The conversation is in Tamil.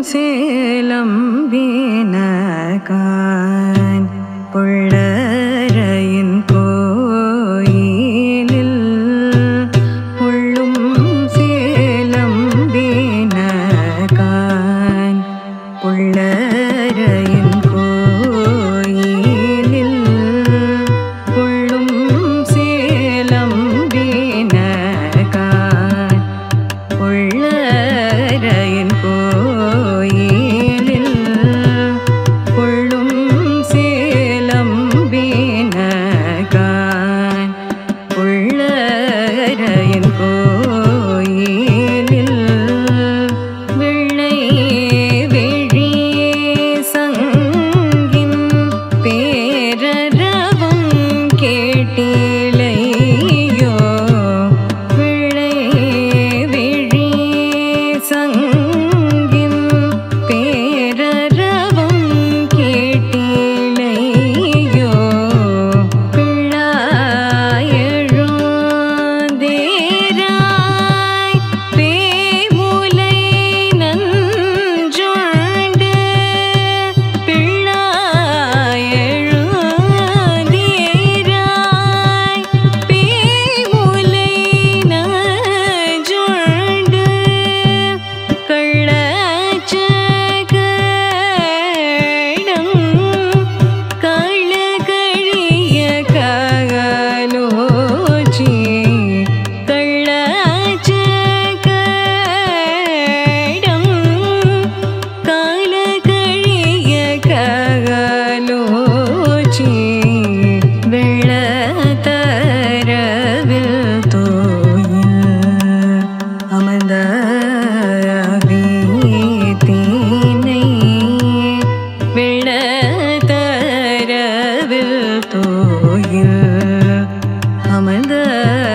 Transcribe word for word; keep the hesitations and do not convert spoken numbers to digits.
சேலம் வீணகான் புள்ளரையின் கோயிலில் புள்ளும் சேலம் வீணகான் புள்ளரையின் கோயிலில் புள்ளும் சேலம் வீணகான் புள்ளரையின் கோயிலில் புள்ளும் சேலம் வீணகான் புள்ளரையின் கோயிலில் வெள்ளை விழி சங்கின் பேரரவம் கேட்டிலையோ வெள்ளை விழி சங்கின் பேரரவம் கேட்டிலையோ பிள்ளாயெழுந்தேராய் பேமுலை நஞ்சுண்டு பிள்ளாயெழுந்தேராய் பேமுலை நஞ்சுண்டு கள்ளச்சகடம் கள்ளகழிய ககலோச்சி கள்ளச்சகடம் கள்ளகழிய ககலோச்சி வெள்ளத்தரவில் தோயில் அமர்ந்த வீத்தினை வெள்ளத்தரவில் தோயில் அமர்ந்த